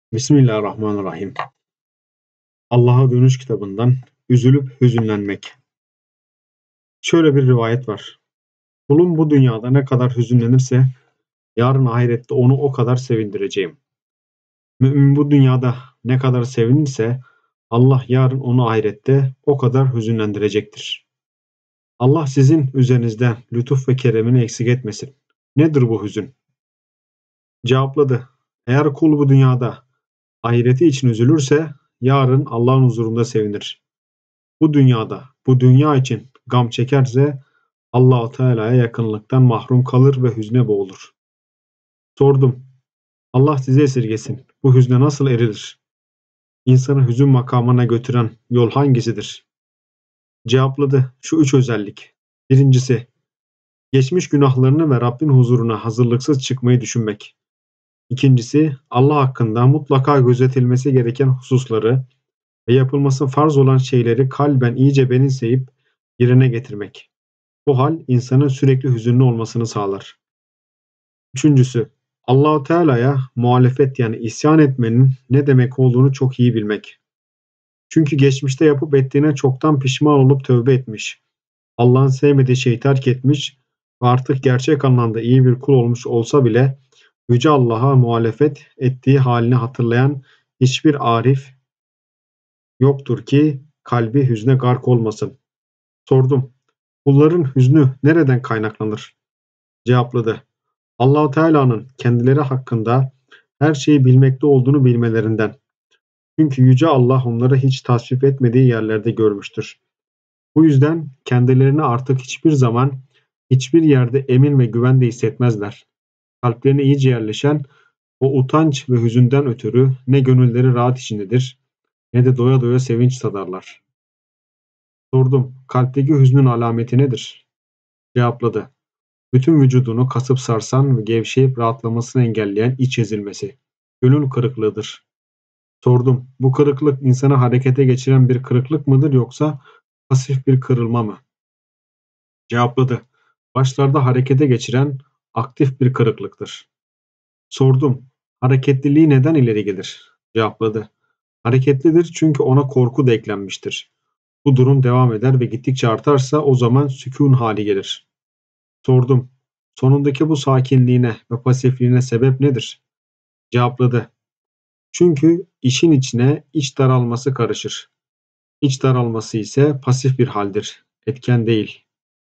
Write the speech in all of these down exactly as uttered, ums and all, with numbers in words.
Bismillahirrahmanirrahim. Allah'a Dönüş kitabından üzülüp hüzünlenmek. Şöyle bir rivayet var. Kulum bu dünyada ne kadar hüzünlenirse yarın ahirette onu o kadar sevindireceğim. Mümin bu dünyada ne kadar sevinirse Allah yarın onu ahirette o kadar hüzünlendirecektir. Allah sizin üzerinizden lütuf ve keremini eksik etmesin. Nedir bu hüzün? Cevapladı. Eğer kul bu dünyada ahireti için üzülürse yarın Allah'ın huzurunda sevinir. Bu dünyada, bu dünya için gam çekerse Allah-u Teala'ya yakınlıktan mahrum kalır ve hüzne boğulur. Sordum. Allah sizi esirgesin. Bu hüzne nasıl erilir? İnsanı hüzün makamına götüren yol hangisidir? Cevapladı. Şu üç özellik. Birincisi, geçmiş günahlarını ve Rabbin huzuruna hazırlıksız çıkmayı düşünmek. İkincisi, Allah hakkında mutlaka gözetilmesi gereken hususları ve yapılması farz olan şeyleri kalben iyice benimseyip yerine getirmek. Bu hal insanın sürekli hüzünlü olmasını sağlar. Üçüncüsü, Allah-u Teala'ya muhalefet yani isyan etmenin ne demek olduğunu çok iyi bilmek. Çünkü geçmişte yapıp ettiğine çoktan pişman olup tövbe etmiş, Allah'ın sevmediği şeyi terk etmiş ve artık gerçek anlamda iyi bir kul olmuş olsa bile Yüce Allah'a muhalefet ettiği halini hatırlayan hiçbir arif yoktur ki kalbi hüzne gark olmasın. Sordum. Kulların hüznü nereden kaynaklanır? Cevapladı. Allah-u Teala'nın kendileri hakkında her şeyi bilmekte olduğunu bilmelerinden. Çünkü Yüce Allah onları hiç tasvip etmediği yerlerde görmüştür. Bu yüzden kendilerini artık hiçbir zaman, hiçbir yerde emin ve güvende hissetmezler. Kalplerine iyice yerleşen o utanç ve hüzünden ötürü ne gönülleri rahat içindedir, ne de doya doya sevinç tadarlar. Sordum, kalpteki hüznün alameti nedir? Cevapladı. Bütün vücudunu kasıp sarsan ve gevşeyip rahatlamasını engelleyen iç ezilmesi. Gönül kırıklığıdır. Sordum, bu kırıklık insanı harekete geçiren bir kırıklık mıdır yoksa pasif bir kırılma mı? Cevapladı. Başlarda harekete geçiren aktif bir kırıklıktır. Sordum, hareketliliği neden ileri gelir? Cevapladı. Hareketlidir çünkü ona korku da eklenmiştir. Bu durum devam eder ve gittikçe artarsa o zaman sükun hali gelir. Sordum. Sonundaki bu sakinliğine ve pasifliğine sebep nedir? Cevapladı. Çünkü işin içine iç daralması karışır. İç daralması ise pasif bir haldir, etken değil.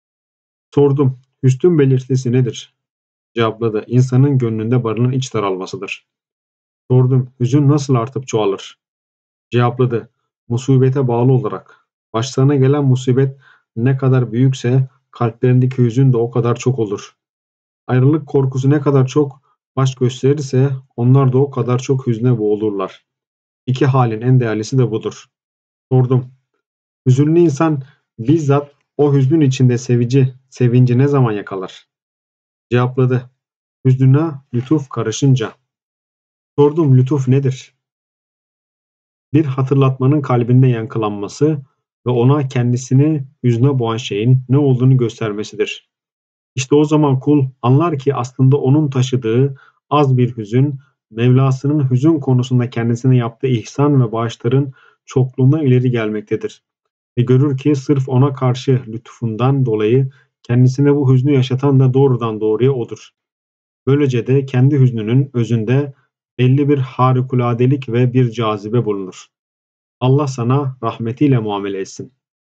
Sordum. Hüznün belirtisi nedir? Cevapladı. İnsanın gönlünde barınan iç daralmasıdır. Sordum. Hüzün nasıl artıp çoğalır? Cevapladı. Musibete bağlı olarak. Başlarına gelen musibet ne kadar büyükse kalplerindeki hüzün de o kadar çok olur. Ayrılık korkusu ne kadar çok baş gösterirse onlar da o kadar çok hüzne boğulurlar. İki halin en değerlisi de budur. Sordum. Hüzünlü insan bizzat o hüznün içinde sevici, sevinci ne zaman yakalar? Cevapladı. Hüznüne lütuf karışınca. Sordum, lütuf nedir? Bir hatırlatmanın kalbinde yankılanması ve ona kendisini hüzne boğan şeyin ne olduğunu göstermesidir. İşte o zaman kul anlar ki aslında onun taşıdığı az bir hüzün, Mevlasının hüzün konusunda kendisine yaptığı ihsan ve bağışların çokluğundan ileri gelmektedir. Ve görür ki sırf ona karşı lütfundan dolayı kendisine bu hüznü yaşatan da doğrudan doğruya odur. Böylece de kendi hüznünün özünde belli bir harikuladelik ve bir cazibe bulunur. Allah sana rahmetiyle muamele etsin.